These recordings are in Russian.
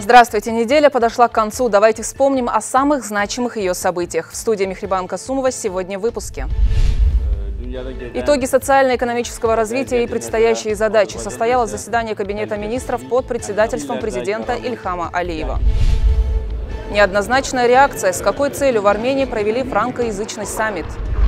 Здравствуйте! Неделя подошла к концу. Давайте вспомним о самых значимых ее событиях. В студии Мехрибан Касумова сегодня в выпуске. Итоги социально-экономического развития и предстоящие задачи. Состоялось заседание Кабинета министров под председательством президента Ильхама Алиева. Неоднозначная реакция. С какой целью в Армении провели франкоязычный саммит?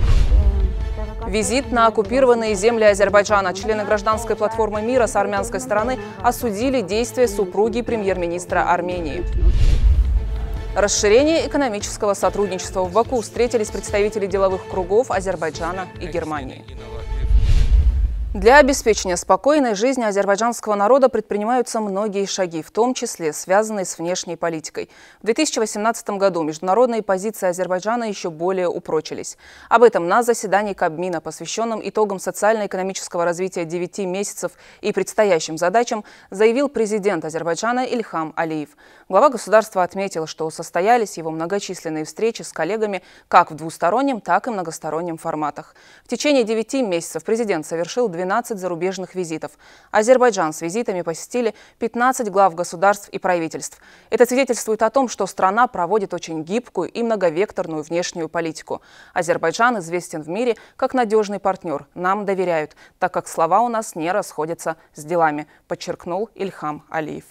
Визит на оккупированные земли Азербайджана. Члены гражданской платформы мира с армянской стороны осудили действия супруги премьер-министра Армении. Расширение экономического сотрудничества. В Баку встретились представители деловых кругов Азербайджана и Германии. Для обеспечения спокойной жизни азербайджанского народа предпринимаются многие шаги, в том числе связанные с внешней политикой. В 2018 году международные позиции Азербайджана еще более упрочились. Об этом на заседании Кабмина, посвященном итогам социально-экономического развития 9 месяцев и предстоящим задачам, заявил президент Азербайджана Ильхам Алиев. Глава государства отметил, что состоялись его многочисленные встречи с коллегами как в двустороннем, так и многостороннем форматах. В течение 9 месяцев президент совершил 12 зарубежных визитов. Азербайджан с визитами посетили 15 глав государств и правительств. Это свидетельствует о том, что страна проводит очень гибкую и многовекторную внешнюю политику. Азербайджан известен в мире как надежный партнер. Нам доверяют, так как слова у нас не расходятся с делами, подчеркнул Ильхам Алиев.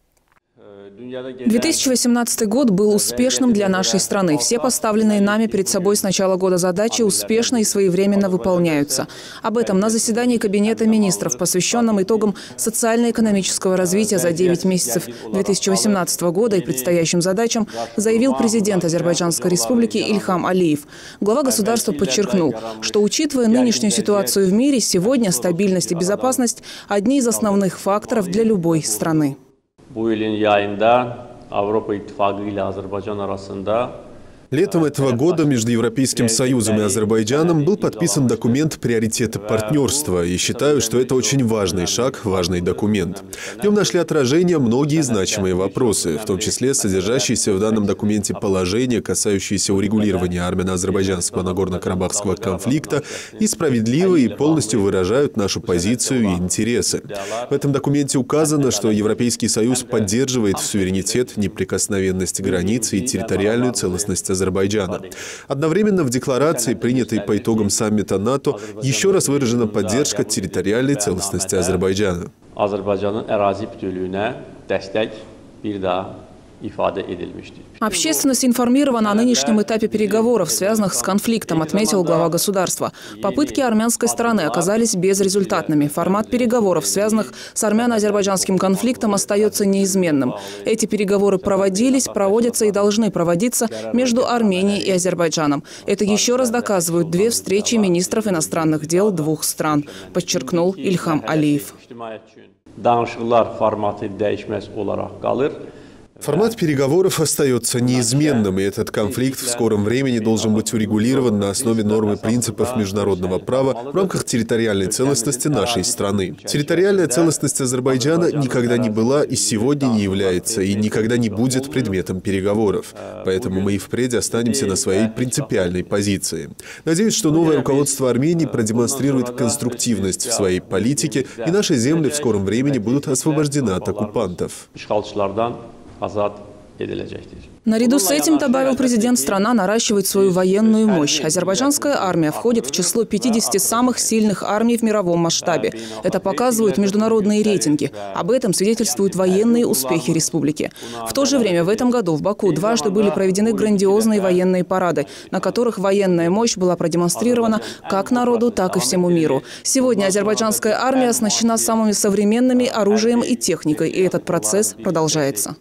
2018 год был успешным для нашей страны. Все поставленные нами перед собой с начала года задачи успешно и своевременно выполняются. Об этом на заседании Кабинета министров, посвященном итогам социально-экономического развития за 9 месяцев 2018 года и предстоящим задачам, заявил президент Азербайджанской республики Ильхам Алиев. Глава государства подчеркнул, что, учитывая нынешнюю ситуацию в мире, сегодня стабильность и безопасность – одни из основных факторов для любой страны. Bu ilin yayında Avrupa İttifakı ile Azerbaycan arasında Летом этого года между Европейским Союзом и Азербайджаном был подписан документ «Приоритеты партнерства», и считаю, что это очень важный шаг, важный документ. В нем нашли отражение многие значимые вопросы, в том числе содержащиеся в данном документе положения, касающиеся урегулирования армяно-азербайджанского Нагорно-Карабахского конфликта, и справедливо и полностью выражают нашу позицию и интересы. В этом документе указано, что Европейский Союз поддерживает суверенитет, неприкосновенность границ и территориальную целостность Азербайджана. Одновременно в декларации, принятой по итогам саммита НАТО, еще раз выражена поддержка территориальной целостности Азербайджана. Общественность информирована о нынешнем этапе переговоров, связанных с конфликтом, отметил глава государства. Попытки армянской стороны оказались безрезультатными. Формат переговоров, связанных с армяно-азербайджанским конфликтом, остается неизменным. Эти переговоры проводились, проводятся и должны проводиться между Арменией и Азербайджаном. Это еще раз доказывают 2 встречи министров иностранных дел 2 стран, подчеркнул Ильхам Алиев. Формат переговоров остается неизменным, и этот конфликт в скором времени должен быть урегулирован на основе норм и принципов международного права в рамках территориальной целостности нашей страны. Территориальная целостность Азербайджана никогда не была и сегодня не является, и никогда не будет предметом переговоров. Поэтому мы и впредь останемся на своей принципиальной позиции. Надеюсь, что новое руководство Армении продемонстрирует конструктивность в своей политике, и наши земли в скором времени будут освобождены от оккупантов. Наряду с этим, добавил президент, страна наращивает свою военную мощь. Азербайджанская армия входит в число 50 самых сильных армий в мировом масштабе. Это показывают международные рейтинги. Об этом свидетельствуют военные успехи республики. В то же время в этом году в Баку дважды были проведены грандиозные военные парады, на которых военная мощь была продемонстрирована как народу, так и всему миру. Сегодня азербайджанская армия оснащена самыми современными оружием и техникой, и этот процесс продолжается.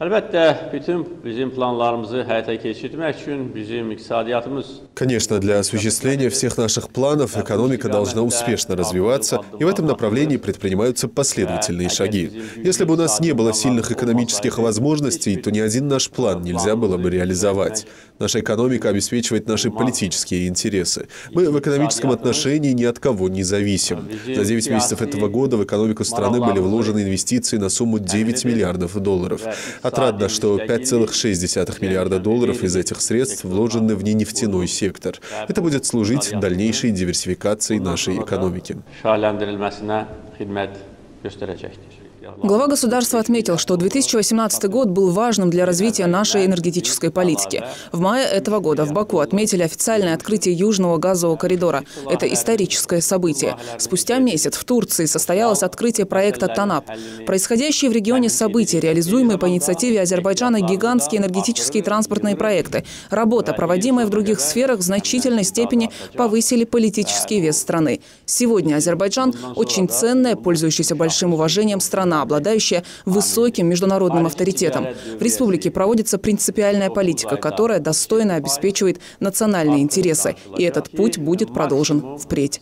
Конечно, для осуществления всех наших планов экономика должна успешно развиваться, и в этом направлении предпринимаются последовательные шаги. Если бы у нас не было сильных экономических возможностей, то ни один наш план нельзя было бы реализовать. Наша экономика обеспечивает наши политические интересы. Мы в экономическом отношении ни от кого не зависим. За 9 месяцев этого года в экономику страны были вложены инвестиции на сумму $9 миллиардов. Отрадно, что $5,6 миллиарда из этих средств вложены в ненефтяной сектор. Это будет служить дальнейшей диверсификации нашей экономики. Глава государства отметил, что 2018 год был важным для развития нашей энергетической политики. В мае этого года в Баку отметили официальное открытие Южного газового коридора. Это историческое событие. Спустя месяц в Турции состоялось открытие проекта «Танап». Происходящие в регионе события, реализуемые по инициативе Азербайджана гигантские энергетические и транспортные проекты. Работа, проводимая в других сферах, в значительной степени повысили политический вес страны. Сегодня Азербайджан – очень ценная, пользующаяся большим уважением страна, обладающая высоким международным авторитетом. В республике проводится принципиальная политика, которая достойно обеспечивает национальные интересы. И этот путь будет продолжен впредь.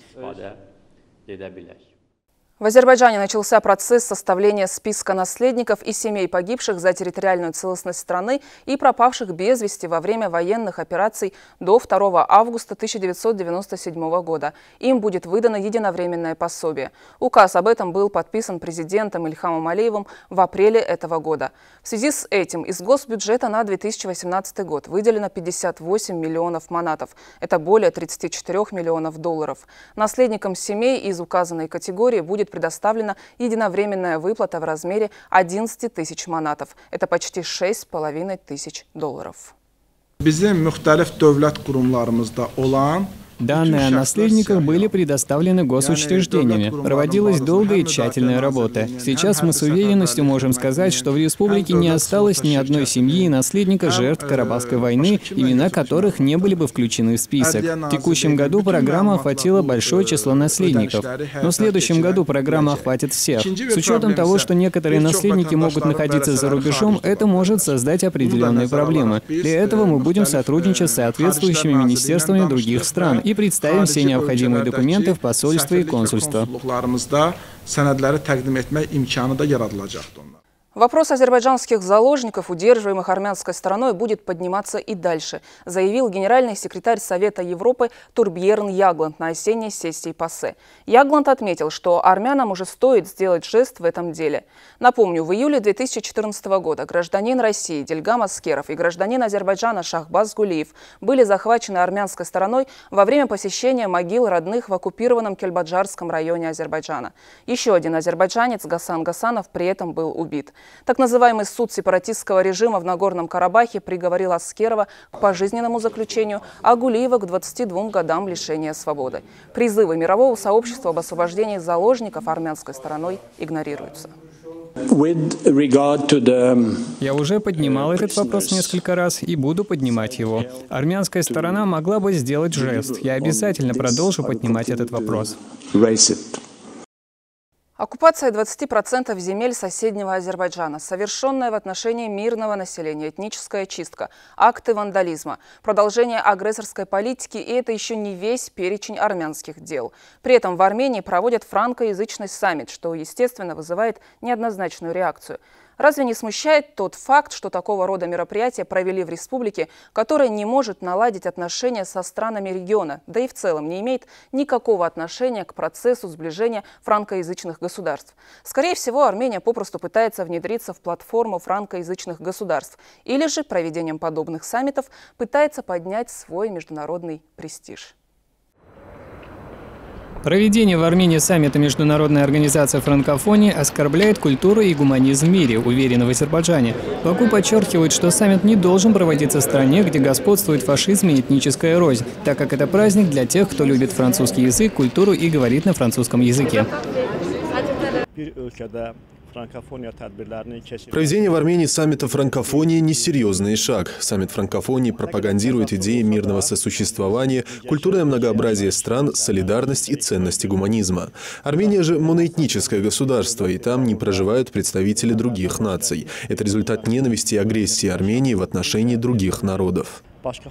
В Азербайджане начался процесс составления списка наследников и семей погибших за территориальную целостность страны и пропавших без вести во время военных операций до 2 августа 1997 года. Им будет выдано единовременное пособие. Указ об этом был подписан президентом Ильхамом Алиевым в апреле этого года. В связи с этим из госбюджета на 2018 год выделено 58 миллионов манатов. Это более 34 миллионов долларов. Наследникам семей из указанной категории будет предоставлена единовременная выплата в размере 11 тысяч манатов. Это почти 6,5 тысяч долларов. Данные о наследниках были предоставлены госучреждениями. Проводилась долгая и тщательная работа. Сейчас мы с уверенностью можем сказать, что в республике не осталось ни одной семьи и наследника жертв Карабахской войны, имена которых не были бы включены в список. В текущем году программа охватила большое число наследников. Но в следующем году программа охватит всех. С учетом того, что некоторые наследники могут находиться за рубежом, это может создать определенные проблемы. Для этого мы будем сотрудничать с соответствующими министерствами других стран и представим все необходимые документы в посольство и консульство. Вопрос азербайджанских заложников, удерживаемых армянской стороной, будет подниматься и дальше, заявил генеральный секретарь Совета Европы Турбьерн Ягланд на осенней сессии ПАСЕ. Ягланд отметил, что армянам уже стоит сделать жест в этом деле. Напомню, в июле 2014 года гражданин России Дильгам Аскеров и гражданин Азербайджана Шахбаз Гулиев были захвачены армянской стороной во время посещения могил родных в оккупированном Кельбаджарском районе Азербайджана. Еще один азербайджанец Гасан Гасанов при этом был убит. Так называемый суд сепаратистского режима в Нагорном Карабахе приговорил Аскерова к пожизненному заключению, а Гулиева к 22 годам лишения свободы. Призывы мирового сообщества об освобождении заложников армянской стороной игнорируются. Я уже поднимал этот вопрос несколько раз и буду поднимать его. Армянская сторона могла бы сделать жест. Я обязательно продолжу поднимать этот вопрос. Оккупация 20% земель соседнего Азербайджана, совершенная в отношении мирного населения, этническая чистка, акты вандализма, продолжение агрессорской политики, и это еще не весь перечень армянских дел. При этом в Армении проводят франкоязычный саммит, что, естественно, вызывает неоднозначную реакцию. Разве не смущает тот факт, что такого рода мероприятия провели в республике, которая не может наладить отношения со странами региона, да и в целом не имеет никакого отношения к процессу сближения франкоязычных государств? Скорее всего, Армения попросту пытается внедриться в платформу франкоязычных государств или же проведением подобных саммитов пытается поднять свой международный престиж. Проведение в Армении саммита Международной организации франкофонии оскорбляет культуру и гуманизм в мире, уверены в Азербайджане. Баку подчеркивает, что саммит не должен проводиться в стране, где господствует фашизм и этническая рознь, так как это праздник для тех, кто любит французский язык, культуру и говорит на французском языке. Проведение в Армении саммита франкофонии – несерьезный шаг. Саммит франкофонии пропагандирует идеи мирного сосуществования, культурное многообразие стран, солидарность и ценности гуманизма. Армения же моноэтническое государство, и там не проживают представители других наций. Это результат ненависти и агрессии Армении в отношении других народов.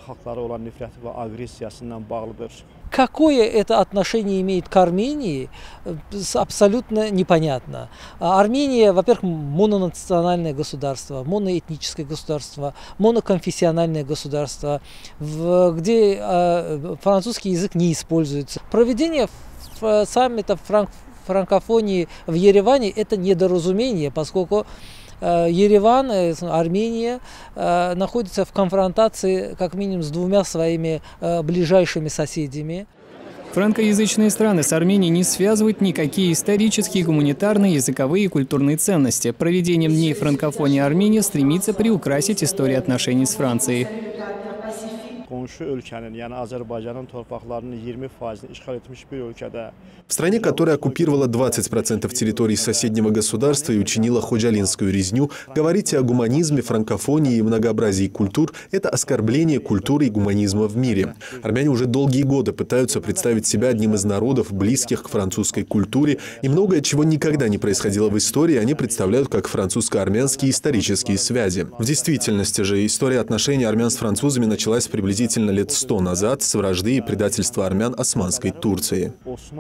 Какое это отношение имеет к Армении, абсолютно непонятно. Армения, во-первых, мононациональное государство, моноэтническое государство, моноконфессиональное государство, где французский язык не используется. Проведение саммита франкофонии в Ереване – это недоразумение, поскольку Ереван, Армения, находится в конфронтации как минимум с двумя своими ближайшими соседями. Франкоязычные страны с Арменией не связывают никакие исторические, гуманитарные, языковые и культурные ценности. Проведением Дней франкофонии Армения стремится приукрасить историю отношений с Францией. В стране, которая оккупировала 20% территории соседнего государства и учинила ходжалинскую резню, говорить о гуманизме, франкофонии и многообразии культур – это оскорбление культуры и гуманизма в мире. Армяне уже долгие годы пытаются представить себя одним из народов, близких к французской культуре, и многое, чего никогда не происходило в истории, они представляют как французско-армянские исторические связи. В действительности же история отношений армян с французами началась приблизительно лет 100 назад с вражды и предательства армян Османской Турции.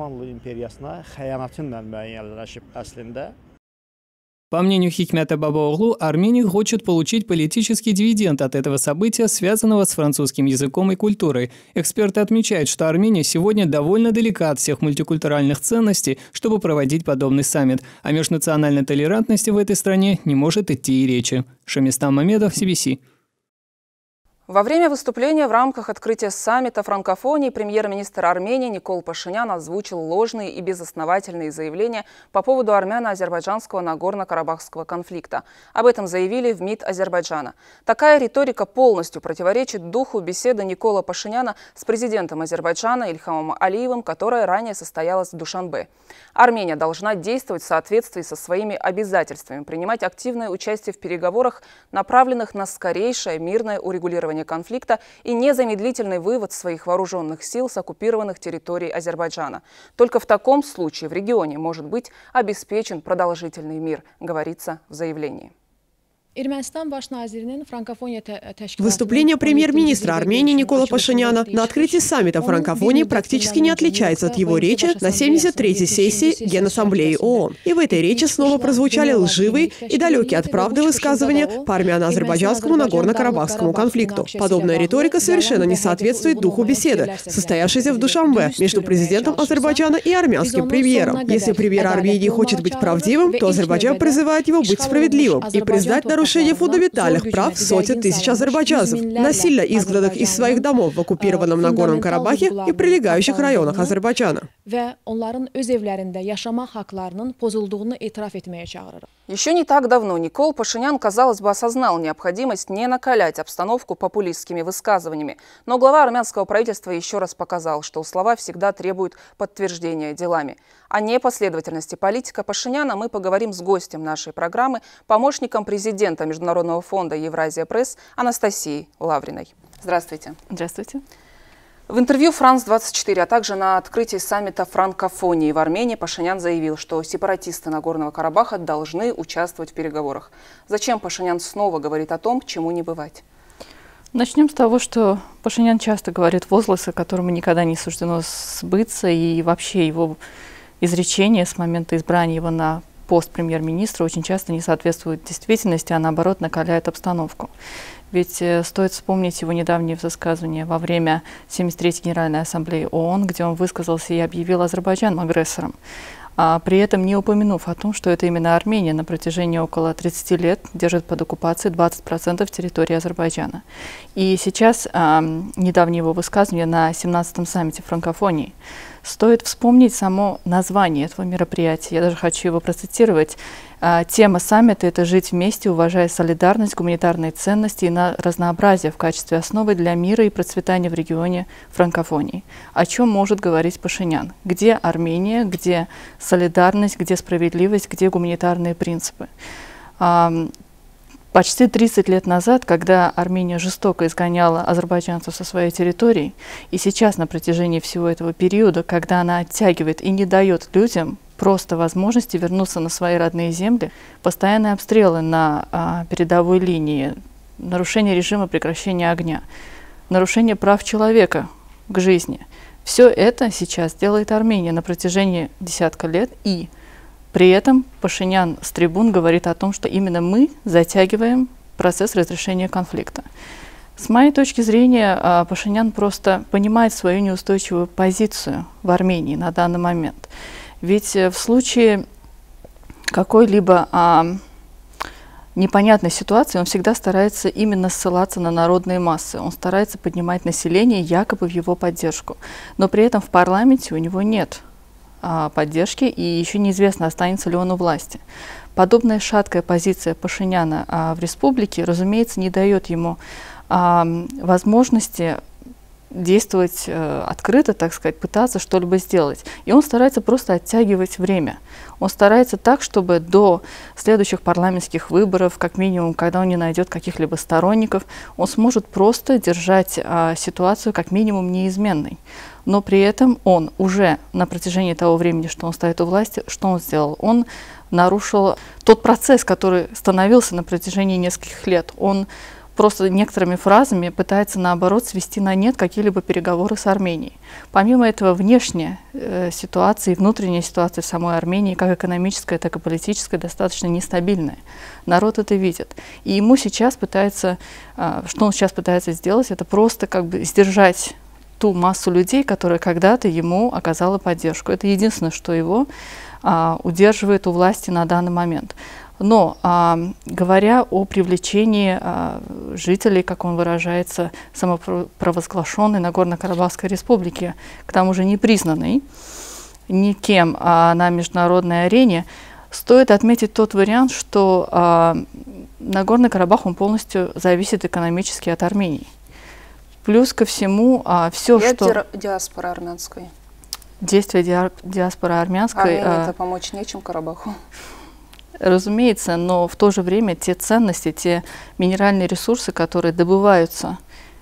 По мнению Хикмята Бабаоглу, Армения хочет получить политический дивиденд от этого события, связанного с французским языком и культурой. Эксперты отмечают, что Армения сегодня довольно далека от всех мультикультуральных ценностей, чтобы проводить подобный саммит. О межнациональной толерантности в этой стране не может идти и речи. Шамистан Мамедов, CBC. Во время выступления в рамках открытия саммита франкофонии премьер-министр Армении Никол Пашинян озвучил ложные и безосновательные заявления по поводу армяно-азербайджанского Нагорно-Карабахского конфликта. Об этом заявили в МИД Азербайджана. Такая риторика полностью противоречит духу беседы Никола Пашиняна с президентом Азербайджана Ильхамом Алиевым, которая ранее состоялась в Душанбе. Армения должна действовать в соответствии со своими обязательствами, принимать активное участие в переговорах, направленных на скорейшее мирное урегулирование конфликта и незамедлительный вывод своих вооруженных сил с оккупированных территорий Азербайджана. Только в таком случае в регионе может быть обеспечен продолжительный мир, говорится в заявлении. Выступление премьер-министра Армении Никола Пашиняна на открытии саммита франкофонии практически не отличается от его речи на 73-й сессии Генассамблеи ООН. И в этой речи снова прозвучали лживые и далекие от правды высказывания по армяно-азербайджанскому Нагорно-Карабахскому конфликту. Подобная риторика совершенно не соответствует духу беседы, состоявшейся в Душанбе между президентом Азербайджана и армянским премьером. Если премьер Армении хочет быть правдивым, то Азербайджан призывает его быть справедливым и признать нарушение фундаментальных прав сотен тысяч азербайджанцев, насильно изгнанных из своих домов в оккупированном Нагорном Карабахе и прилегающих районах Азербайджана. Еще не так давно Никол Пашинян, казалось бы, осознал необходимость не накалять обстановку популистскими высказываниями. Но глава армянского правительства еще раз показал, что слова всегда требуют подтверждения делами. О непоследовательности политика Пашиняна мы поговорим с гостем нашей программы, помощником президента Международного фонда «Евразия Пресс» Анастасией Лавриной. Здравствуйте. Здравствуйте. В интервью «Франс-24», а также на открытии саммита франкофонии в Армении Пашинян заявил, что сепаратисты Нагорного Карабаха должны участвовать в переговорах. Зачем Пашинян снова говорит о том, чему не бывать? Начнем с того, что Пашинян часто говорит возгласы, которому никогда не суждено сбыться, и вообще его изречения с момента избрания его на пост премьер-министра очень часто не соответствуют действительности, а наоборот накаляют обстановку. Ведь стоит вспомнить его недавнее высказывание во время 73-й Генеральной Ассамблеи ООН, где он высказался и объявил Азербайджан агрессором, при этом не упомянув о том, что это именно Армения на протяжении около 30 лет держит под оккупацией 20% территории Азербайджана. И сейчас недавнее его высказывание на 17-м саммите франкофонии. Стоит вспомнить само название этого мероприятия. Я даже хочу его процитировать. Тема саммита – это «Жить вместе, уважая солидарность, гуманитарные ценности и разнообразие в качестве основы для мира и процветания в регионе франкофонии». О чем может говорить Пашинян? Где Армения, где солидарность, где справедливость, где гуманитарные принципы? Почти 30 лет назад, когда Армения жестоко изгоняла азербайджанцев со своей территории, и сейчас на протяжении всего этого периода, когда она оттягивает и не дает людям просто возможности вернуться на свои родные земли, постоянные обстрелы на передовой линии, нарушение режима прекращения огня, нарушение прав человека к жизни. Все это сейчас делает Армения на протяжении десятка лет, и при этом Пашинян с трибун говорит о том, что именно мы затягиваем процесс разрешения конфликта. С моей точки зрения, Пашинян просто понимает свою неустойчивую позицию в Армении на данный момент. Ведь в случае какой-либо непонятной ситуации он всегда старается именно ссылаться на народные массы. Он старается поднимать население якобы в его поддержку. Но при этом в парламенте у него нет поддержки, и еще неизвестно, останется ли он у власти. Подобная шаткая позиция Пашиняна в республике, разумеется, не дает ему возможности действовать открыто, так сказать, пытаться что-либо сделать. И он старается просто оттягивать время. Он старается так, чтобы до следующих парламентских выборов, как минимум, когда он не найдет каких-либо сторонников, он сможет просто держать ситуацию как минимум неизменной. Но при этом он уже на протяжении того времени, что он стоит у власти, что он сделал? Он нарушил тот процесс, который становился на протяжении нескольких лет. Он просто некоторыми фразами пытается, наоборот, свести на нет какие-либо переговоры с Арменией. Помимо этого, внешняя ситуация и внутренняя ситуация в самой Армении, как экономическая, так и политическая, достаточно нестабильная. Народ это видит. И ему сейчас пытается, что он сейчас пытается сделать, это просто как бы сдержать ту массу людей, которая когда-то ему оказала поддержку. Это единственное, что его удерживает у власти на данный момент. Но говоря о привлечении жителей, как он выражается, самопровозглашенной Нагорно-Карабахской республики, к тому же не признанной никем на международной арене, стоит отметить тот вариант, что Нагорный Карабах он полностью зависит экономически от Армении. Плюс ко всему, все, что... диаспора армянской. Действия диаспоры армянской... Армении-то помочь нечем Карабаху. Разумеется, но в то же время те ценности, те минеральные ресурсы, которые добываются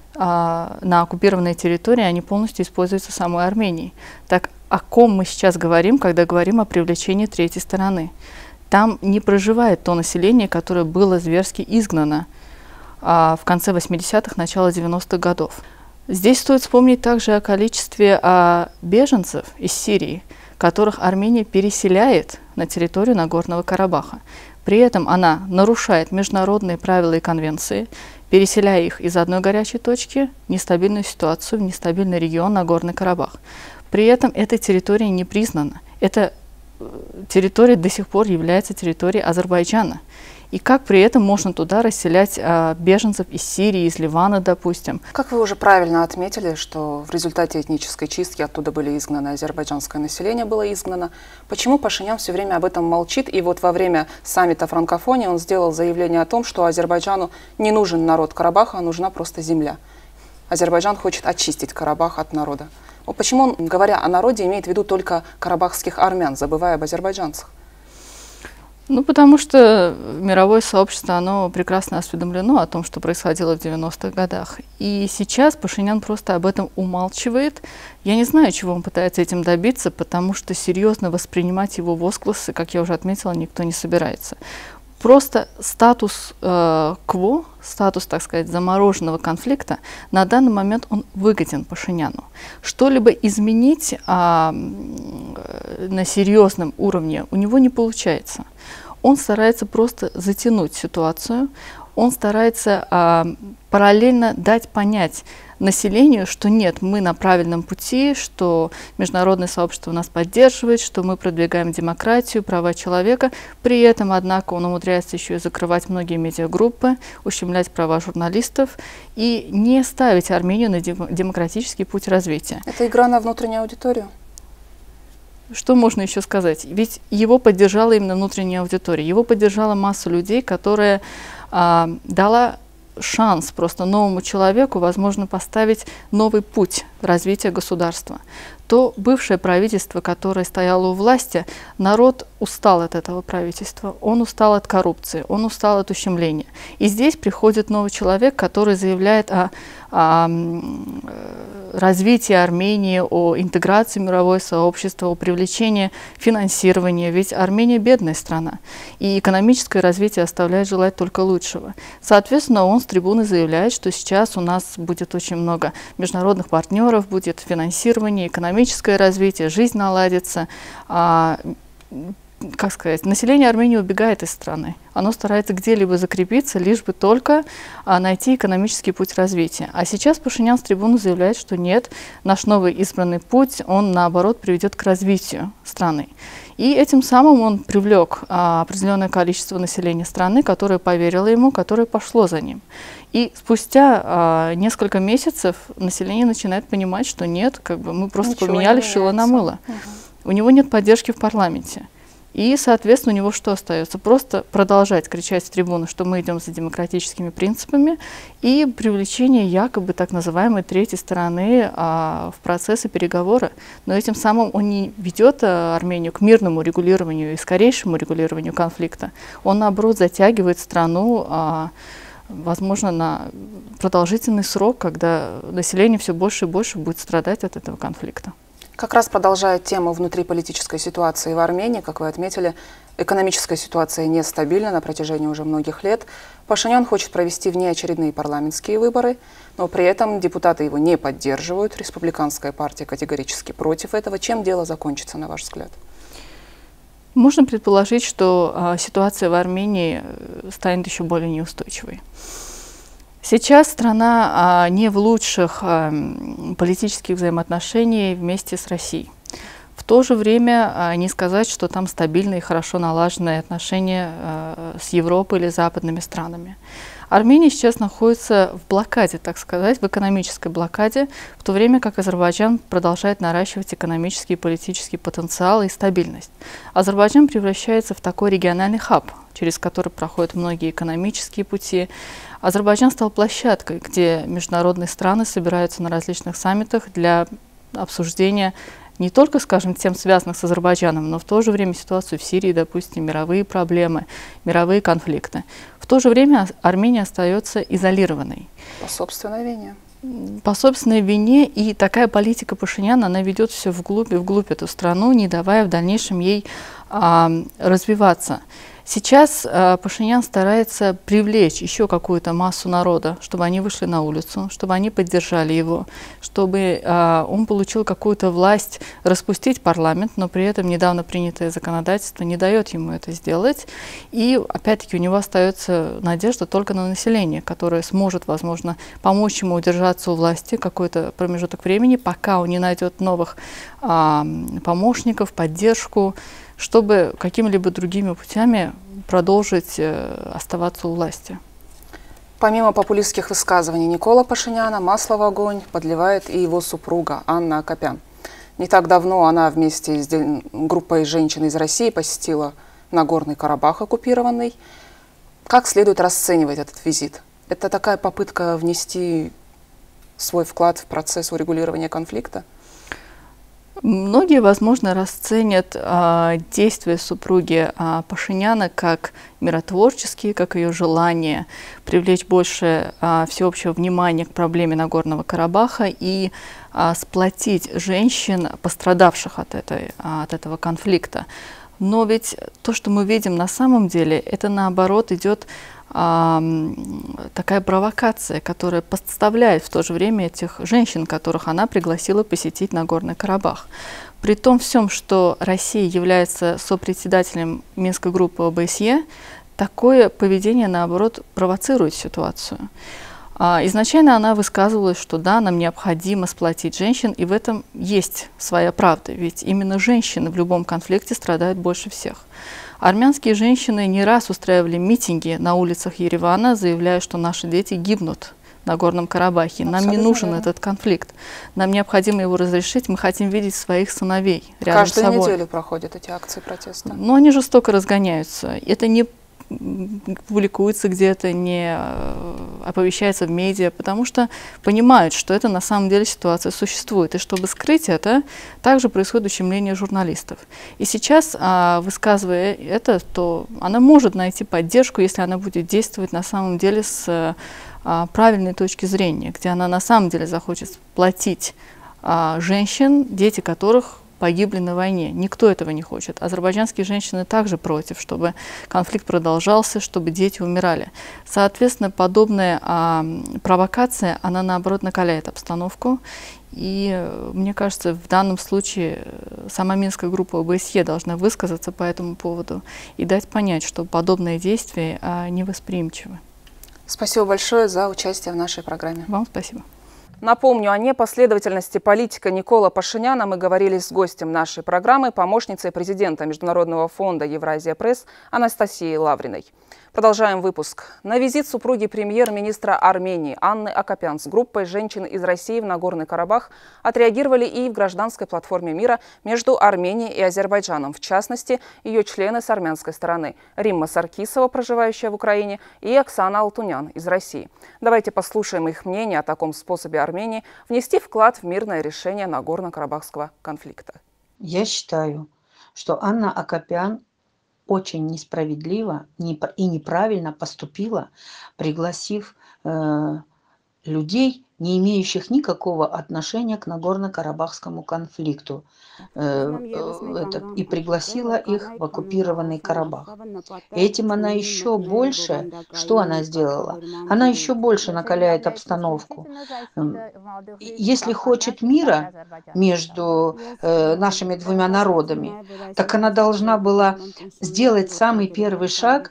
на оккупированной территории, они полностью используются самой Арменией. Так о ком мы сейчас говорим, когда говорим о привлечении третьей стороны? Там не проживает то население, которое было зверски изгнано в конце 80-х, начало 90-х годов. Здесь стоит вспомнить также о количестве беженцев из Сирии, которых Армения переселяет на территорию Нагорного Карабаха. При этом она нарушает международные правила и конвенции, переселяя их из одной горячей точки в нестабильную ситуацию, в нестабильный регион Нагорный Карабах. При этом эта территория не признана. Эта территория до сих пор является территорией Азербайджана. И как при этом можно туда расселять беженцев из Сирии, из Ливана, допустим? Как вы уже правильно отметили, что в результате этнической чистки оттуда были изгнаны, азербайджанское население было изгнано. Почему Пашинян все время об этом молчит? И вот во время саммита франкофонии он сделал заявление о том, что Азербайджану не нужен народ Карабаха, а нужна просто земля. Азербайджан хочет очистить Карабах от народа. Вот почему он, говоря о народе, имеет в виду только карабахских армян, забывая об азербайджанцах? Ну, потому что мировое сообщество, оно прекрасно осведомлено о том, что происходило в 90-х годах. И сейчас Пашинян просто об этом умалчивает. Я не знаю, чего он пытается этим добиться, потому что серьезно воспринимать его возгласы, как я уже отметила, никто не собирается. Просто статус кво, статус, так сказать, замороженного конфликта, на данный момент он выгоден Пашиняну. Что-либо изменить на серьезном уровне у него не получается. Он старается просто затянуть ситуацию, он старается параллельно дать понять населению, что нет, мы на правильном пути, что международное сообщество нас поддерживает, что мы продвигаем демократию, права человека. При этом, однако, он умудряется еще и закрывать многие медиагруппы, ущемлять права журналистов и не ставить Армению на демократический путь развития. Это игра на внутреннюю аудиторию? Что можно еще сказать? Ведь его поддержала именно внутренняя аудитория. Его поддержала масса людей, которая дала шанс просто новому человеку, возможно, поставить новый путь развития государства. То бывшее правительство, которое стояло у власти, народ устал от этого правительства, он устал от коррупции, он устал от ущемления. И здесь приходит новый человек, который заявляет о развитии Армении, о интеграции в мировое сообщество, о привлечении финансирования. Ведь Армения бедная страна, и экономическое развитие оставляет желать только лучшего. Соответственно, он с трибуны заявляет, что сейчас у нас будет очень много международных партнеров, будет финансирование, экономическое развитие, жизнь наладится. как сказать, население Армении убегает из страны. Оно старается где-либо закрепиться, лишь бы только найти экономический путь развития. А сейчас Пашинян с трибуны заявляет, что нет, наш новый избранный путь, он наоборот приведет к развитию страны. И этим самым он привлек определенное количество населения страны, которое поверило ему, которое пошло за ним. И спустя несколько месяцев население начинает понимать, что нет, как бы мы просто поменяли шило на мыло. У него нет поддержки в парламенте. И, соответственно, у него что остается? Просто продолжать кричать с трибуны, что мы идем за демократическими принципами, и привлечение якобы так называемой третьей стороны в процессы переговоры. Но этим самым он не ведет Армению к мирному регулированию и скорейшему регулированию конфликта. Он, наоборот, затягивает страну, возможно, на продолжительный срок, когда население все больше и больше будет страдать от этого конфликта. Как раз продолжая тему внутриполитической ситуации в Армении, как вы отметили, экономическая ситуация нестабильна на протяжении уже многих лет. Пашинян хочет провести внеочередные парламентские выборы, но при этом депутаты его не поддерживают. Республиканская партия категорически против этого. Чем дело закончится, на ваш взгляд? Можно предположить, что ситуация в Армении станет еще более неустойчивой. Сейчас страна не в лучших политических взаимоотношениях вместе с Россией. В то же время не сказать, что там стабильные и хорошо налаженные отношения с Европой или западными странами. Армения сейчас находится в блокаде, так сказать, в экономической блокаде, в то время как Азербайджан продолжает наращивать экономический и политический потенциал и стабильность. Азербайджан превращается в такой региональный хаб, через который проходят многие экономические пути. Азербайджан стал площадкой, где международные страны собираются на различных саммитах для обсуждения не только, скажем, тем, связанных с Азербайджаном, но в то же время ситуацию в Сирии, допустим, мировые проблемы, мировые конфликты. В то же время Армения остается изолированной. По собственной вине. По собственной вине, и такая политика Пашиняна, она ведет все вглубь эту страну, не давая в дальнейшем ей развиваться. Сейчас Пашинян старается привлечь еще какую-то массу народа, чтобы они вышли на улицу, чтобы они поддержали его, чтобы он получил какую-то власть распустить парламент, но при этом недавно принятое законодательство не дает ему это сделать. И опять-таки у него остается надежда только на население, которое сможет, возможно, помочь ему удержаться у власти какой-то промежуток времени, пока он не найдет новых помощников, поддержку, чтобы какими-либо другими путями продолжить оставаться у власти. Помимо популистских высказываний Никола Пашиняна, масло в огонь подливает и его супруга Анна Акопян. Не так давно она вместе с группой женщин из России посетила Нагорный Карабах оккупированный. Как следует расценивать этот визит? Это такая попытка внести свой вклад в процесс урегулирования конфликта? Многие, возможно, расценят действия супруги Пашиняна как миротворческие, как ее желание привлечь больше всеобщего внимания к проблеме Нагорного Карабаха и сплотить женщин, пострадавших от этого конфликта. Но ведь то, что мы видим на самом деле, это наоборот идет такая провокация, которая подставляет в то же время этих женщин, которых она пригласила посетить Нагорный Карабах. При том всем, что Россия является сопредседателем Минской группы ОБСЕ, такое поведение, наоборот, провоцирует ситуацию. Изначально она высказывалась, что да, нам необходимо сплотить женщин, и в этом есть своя правда, ведь именно женщины в любом конфликте страдают больше всех. Армянские женщины не раз устраивали митинги на улицах Еревана, заявляя, что наши дети гибнут в Нагорном Карабахе. Нам не нужен этот конфликт. Нам необходимо его разрешить. Мы хотим видеть своих сыновей рядом с собой. Каждую неделю проходят эти акции протеста. Но они жестоко разгоняются. Это не публикуется где-то, не оповещается в медиа, потому что понимают, что это на самом деле ситуация существует. И чтобы скрыть это, также происходит ущемление журналистов. И сейчас, высказывая это, то она может найти поддержку, если она будет действовать на самом деле с правильной точки зрения, где она на самом деле захочет сплотить женщин, дети которых погибли на войне. Никто этого не хочет. Азербайджанские женщины также против, чтобы конфликт продолжался, чтобы дети умирали. Соответственно, подобная провокация, она наоборот накаляет обстановку. И мне кажется, в данном случае сама Минская группа ОБСЕ должна высказаться по этому поводу и дать понять, что подобные действия невосприимчивы. Спасибо большое за участие в нашей программе. Вам спасибо. Напомню, о непоследовательности политика Никола Пашиняна мы говорили с гостем нашей программы, помощницей президента Международного фонда «Евразия Пресс» Анастасией Лавриной. Продолжаем выпуск. На визит супруги премьер-министра Армении Анны Акопян с группой женщин из России в Нагорный Карабах отреагировали и в гражданской платформе мира между Арменией и Азербайджаном. В частности, ее члены с армянской стороны Римма Саркисова, проживающая в Украине, и Оксана Алтунян из России. Давайте послушаем их мнение о таком способе Армении внести вклад в мирное решение Нагорно-Карабахского конфликта. Я считаю, что Анна Акопян очень несправедливо и неправильно поступила, пригласив людей, не имеющих никакого отношения к Нагорно-Карабахскому конфликту, и пригласила их в оккупированный Карабах. Этим она еще больше, что она сделала? Она еще больше накаляет обстановку. Если хочет мира между нашими двумя народами, так она должна была сделать самый первый шаг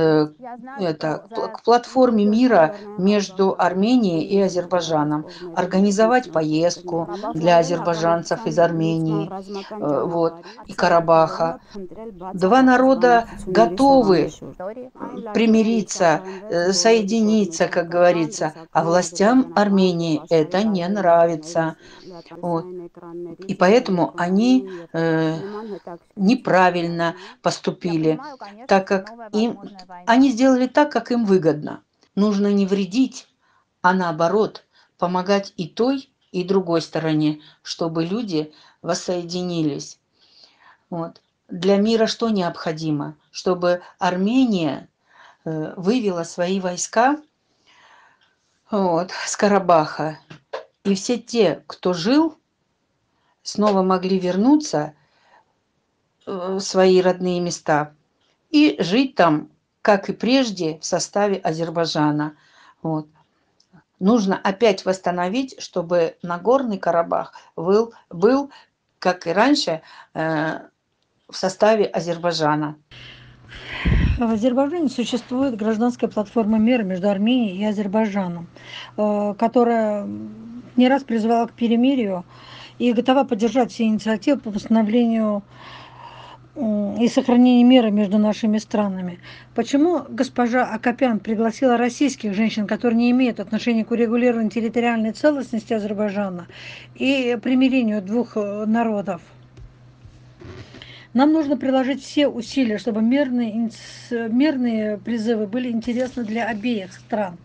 к платформе мира между Арменией и Азербайджаном, организовать поездку для азербайджанцев из Армении и Карабаха. Два народа готовы примириться, соединиться, как говорится, а властям Армении это не нравится. И поэтому они неправильно поступили, так как они сделали так, как им выгодно. Нужно не вредить, а наоборот помогать и той, и другой стороне, чтобы люди воссоединились. Для мира что необходимо? Чтобы Армения вывела свои войска с Карабаха, и все те, кто жил, снова могли вернуться в свои родные места и жить там, как и прежде, в составе Азербайджана. Нужно опять восстановить, чтобы Нагорный Карабах был, как и раньше, в составе Азербайджана. В Азербайджане существует гражданская платформа мира между Арменией и Азербайджаном, которая не раз призывала к перемирию и готова поддержать все инициативы по восстановлению и сохранению мира между нашими странами. Почему госпожа Акопян пригласила российских женщин, которые не имеют отношения к урегулированию территориальной целостности Азербайджана и примирению двух народов? Нам нужно приложить все усилия, чтобы мирные призывы были интересны для обеих стран.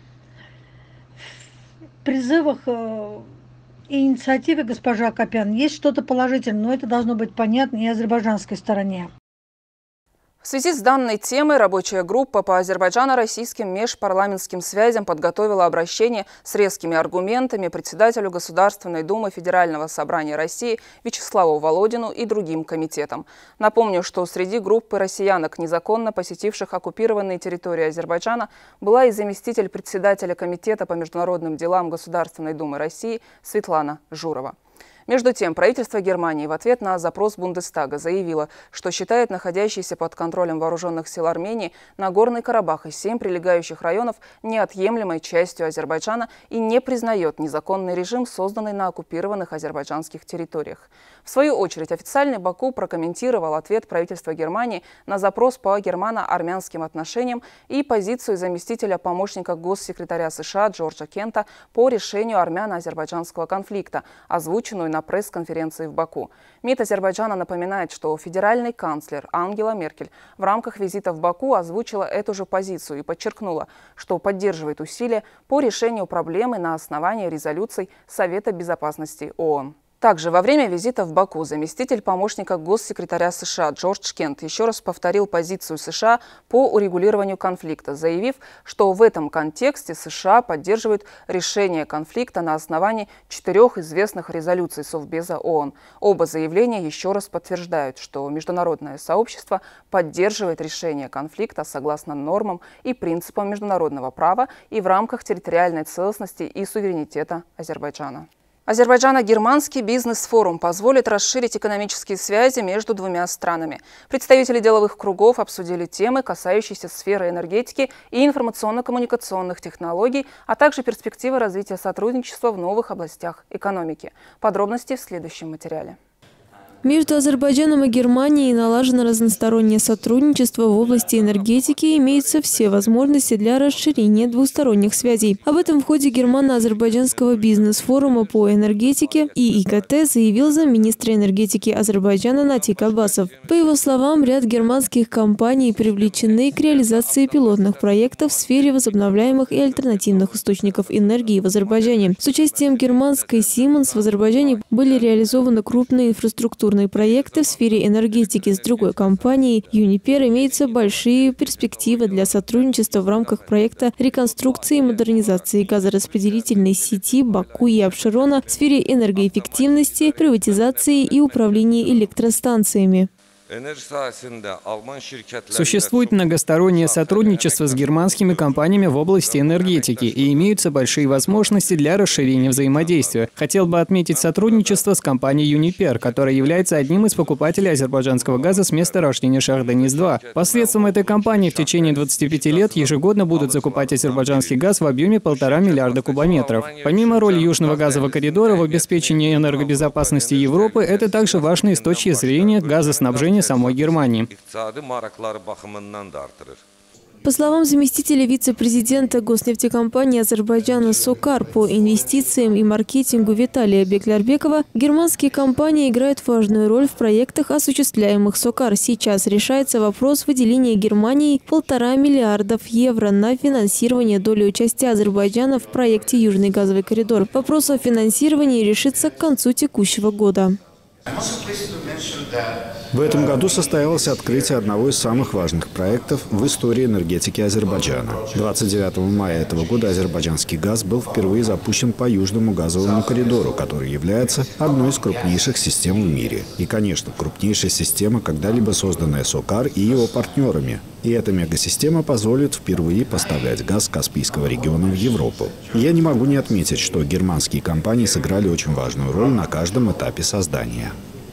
В призывах и инициативе госпожи Акопян есть что-то положительное, но это должно быть понятно и азербайджанской стороне. В связи с данной темой рабочая группа по азербайджано-российским межпарламентским связям подготовила обращение с резкими аргументами председателю Государственной Думы Федерального собрания России Вячеславу Володину и другим комитетам. Напомню, что среди группы россиянок, незаконно посетивших оккупированные территории Азербайджана, была и заместитель председателя Комитета по международным делам Государственной Думы России Светлана Журова. Между тем, правительство Германии в ответ на запрос Бундестага заявило, что считает находящийся под контролем вооруженных сил Армении Нагорный Карабах и 7 прилегающих районов неотъемлемой частью Азербайджана и не признает незаконный режим, созданный на оккупированных азербайджанских территориях. В свою очередь, официальный Баку прокомментировал ответ правительства Германии на запрос по германо-армянским отношениям и позицию заместителя помощника госсекретаря США Джорджа Кента по решению армяно-азербайджанского конфликта, озвученную на пресс-конференции в Баку. МИД Азербайджана напоминает, что федеральный канцлер Ангела Меркель в рамках визита в Баку озвучила эту же позицию и подчеркнула, что поддерживает усилия по решению проблемы на основании резолюций Совета безопасности ООН. Также во время визита в Баку заместитель помощника госсекретаря США Джордж Кент еще раз повторил позицию США по урегулированию конфликта, заявив, что в этом контексте США поддерживают решение конфликта на основании 4 известных резолюций Совбеза ООН. Оба заявления еще раз подтверждают, что международное сообщество поддерживает решение конфликта согласно нормам и принципам международного права и в рамках территориальной целостности и суверенитета Азербайджана. Азербайджано-германский бизнес-форум позволит расширить экономические связи между двумя странами. Представители деловых кругов обсудили темы, касающиеся сферы энергетики и информационно-коммуникационных технологий, а также перспективы развития сотрудничества в новых областях экономики. Подробности в следующем материале. Между Азербайджаном и Германией налажено разностороннее сотрудничество в области энергетики и имеются все возможности для расширения двусторонних связей. Об этом в ходе германо-азербайджанского бизнес-форума по энергетике и ИКТ заявил замминистра энергетики Азербайджана Натик Аббасов. По его словам, ряд германских компаний привлечены к реализации пилотных проектов в сфере возобновляемых и альтернативных источников энергии в Азербайджане. С участием германской Siemens в Азербайджане были реализованы крупные инфраструктурные проекты в сфере энергетики. С другой компанией Uniper имеются большие перспективы для сотрудничества в рамках проекта реконструкции и модернизации газораспределительной сети Баку и Абшерона в сфере энергоэффективности, приватизации и управления электростанциями. Существует многостороннее сотрудничество с германскими компаниями в области энергетики и имеются большие возможности для расширения взаимодействия. Хотел бы отметить сотрудничество с компанией Uniper, которая является одним из покупателей азербайджанского газа с месторождения Шах-Денис-2. Посредством этой компании в течение 25 лет ежегодно будут закупать азербайджанский газ в объеме 1,5 миллиарда кубометров. Помимо роли Южного газового коридора в обеспечении энергобезопасности Европы, это также важный с точки зрения газоснабжения самой Германии. По словам заместителя вице-президента госнефтекомпании Азербайджана «Сокар» по инвестициям и маркетингу Виталия Беклярбекова, германские компании играют важную роль в проектах, осуществляемых «Сокар». Сейчас решается вопрос выделения Германии 1,5 миллиарда евро на финансирование доли участия Азербайджана в проекте «Южный газовый коридор». Вопрос о финансировании решится к концу текущего года. В этом году состоялось открытие одного из самых важных проектов в истории энергетики Азербайджана. 29 мая этого года азербайджанский газ был впервые запущен по Южному газовому коридору, который является одной из крупнейших систем в мире. И, конечно, крупнейшая система, когда-либо созданная «Сокар» и его партнерами. И эта мегасистема позволит впервые поставлять газ Каспийского региона в Европу. Я не могу не отметить, что германские компании сыграли очень важную роль на каждом этапе создания.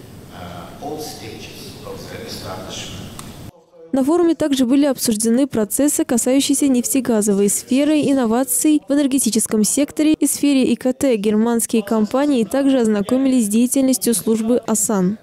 На форуме также были обсуждены процессы, касающиеся нефтегазовой сферы, инноваций в энергетическом секторе и сфере ИКТ. Германские компании также ознакомились с деятельностью службы АСАН.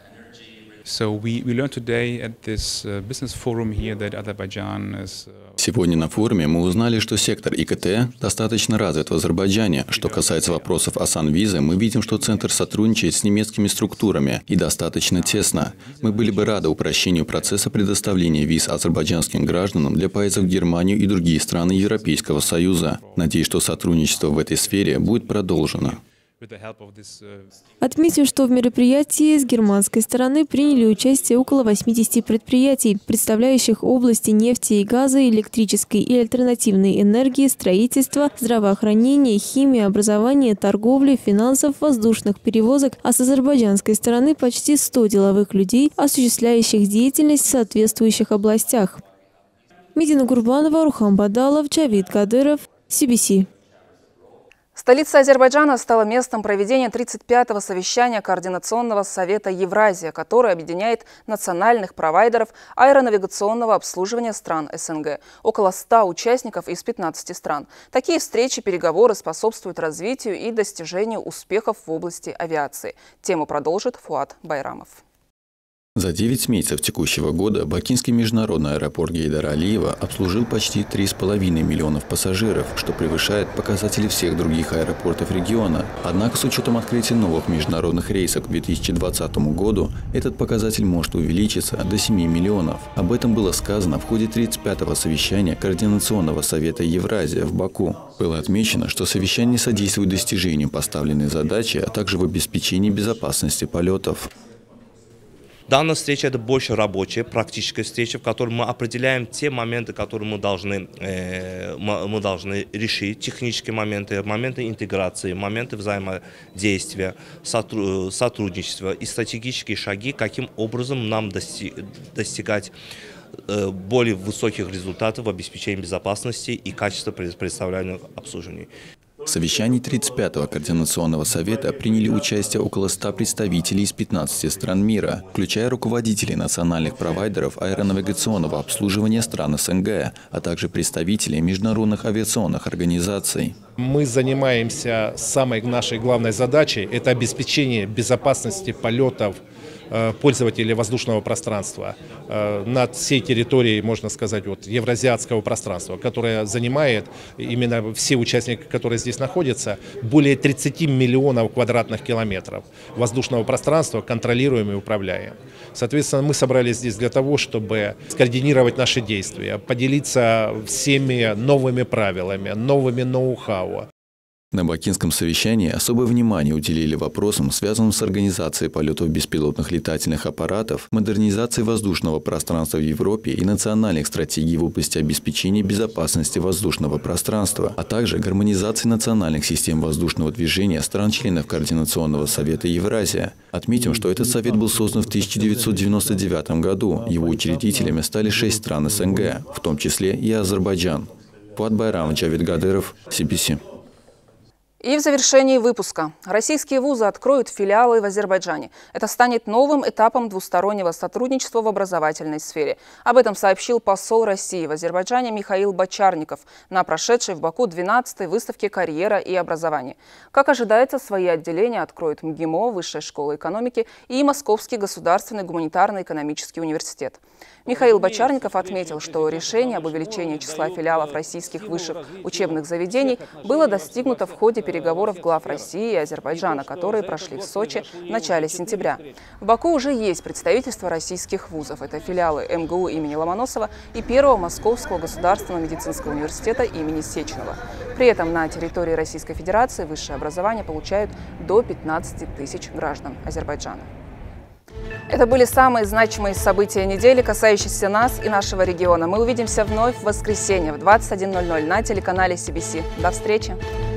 Сегодня на форуме мы узнали, что сектор ИКТ достаточно развит в Азербайджане. Что касается вопросов АСАН-визы, мы видим, что Центр сотрудничает с немецкими структурами и достаточно тесно. Мы были бы рады упрощению процесса предоставления виз азербайджанским гражданам для поездок в Германию и другие страны Европейского Союза. Надеюсь, что сотрудничество в этой сфере будет продолжено. Отметим, что в мероприятии с германской стороны приняли участие около 80 предприятий, представляющих области нефти и газа, электрической и альтернативной энергии, строительства, здравоохранения, химии, образования, торговли, финансов, воздушных перевозок, а с азербайджанской стороны почти 100 деловых людей, осуществляющих деятельность в соответствующих областях. Медина Гурбанова, Рухам Бадалов, Джавид Кадыров, CBC. Столица Азербайджана стала местом проведения 35-го совещания Координационного совета Евразия, который объединяет национальных провайдеров аэронавигационного обслуживания стран СНГ. Около 100 участников из 15 стран. Такие встречи, переговоры способствуют развитию и достижению успехов в области авиации. Тему продолжит Фуад Байрамов. За 9 месяцев текущего года Бакинский международный аэропорт Гейдара Алиева обслужил почти 3,5 миллионов пассажиров, что превышает показатели всех других аэропортов региона. Однако с учетом открытия новых международных рейсов к 2020 году этот показатель может увеличиться до 7 миллионов. Об этом было сказано в ходе 35-го совещания Координационного совета Евразия в Баку. Было отмечено, что совещание содействует достижению поставленной задачи, а также в обеспечении безопасности полетов. Данная встреча – это больше рабочая, практическая встреча, в которой мы определяем те моменты, которые мы должны решить, технические моменты, моменты интеграции, моменты взаимодействия, сотрудничества и стратегические шаги, каким образом нам достигать более высоких результатов в обеспечении безопасности и качества предоставляемых обслуживаний. В совещании 35-го Координационного совета приняли участие около 100 представителей из 15 стран мира, включая руководителей национальных провайдеров аэронавигационного обслуживания стран СНГ, а также представителей международных авиационных организаций. Мы занимаемся самой нашей главной задачей – это обеспечение безопасности полетов пользователей воздушного пространства над всей территорией, можно сказать, евразиатского пространства, которое занимает именно все участники, которые здесь находятся, более 30 миллионов квадратных километров воздушного пространства, контролируем и управляем. Соответственно, мы собрались здесь для того, чтобы скоординировать наши действия, поделиться всеми новыми правилами, новыми ноу-хау. На Бакинском совещании особое внимание уделили вопросам, связанным с организацией полетов беспилотных летательных аппаратов, модернизацией воздушного пространства в Европе и национальных стратегий в области обеспечения безопасности воздушного пространства, а также гармонизации национальных систем воздушного движения стран-членов Координационного совета Евразия. Отметим, что этот совет был создан в 1999 году. Его учредителями стали 6 стран СНГ, в том числе и Азербайджан. Фуат Байрамов, Джавид Гадыров, CBC. И в завершении выпуска. Российские вузы откроют филиалы в Азербайджане. Это станет новым этапом двустороннего сотрудничества в образовательной сфере. Об этом сообщил посол России в Азербайджане Михаил Бочарников на прошедшей в Баку 12-й выставке «Карьера и образование». Как ожидается, свои отделения откроют МГИМО, Высшая школа экономики и Московский государственный гуманитарно-экономический университет. Михаил Бочарников отметил, что решение об увеличении числа филиалов российских высших учебных заведений было достигнуто в ходе переговоров глав России и Азербайджана, которые прошли в Сочи в начале сентября. В Баку уже есть представительство российских вузов. Это филиалы МГУ имени Ломоносова и Первого Московского государственного медицинского университета имени Сеченова. При этом на территории Российской Федерации высшее образование получают до 15 тысяч граждан Азербайджана. Это были самые значимые события недели, касающиеся нас и нашего региона. Мы увидимся вновь в воскресенье в 21:00 на телеканале CBC. До встречи!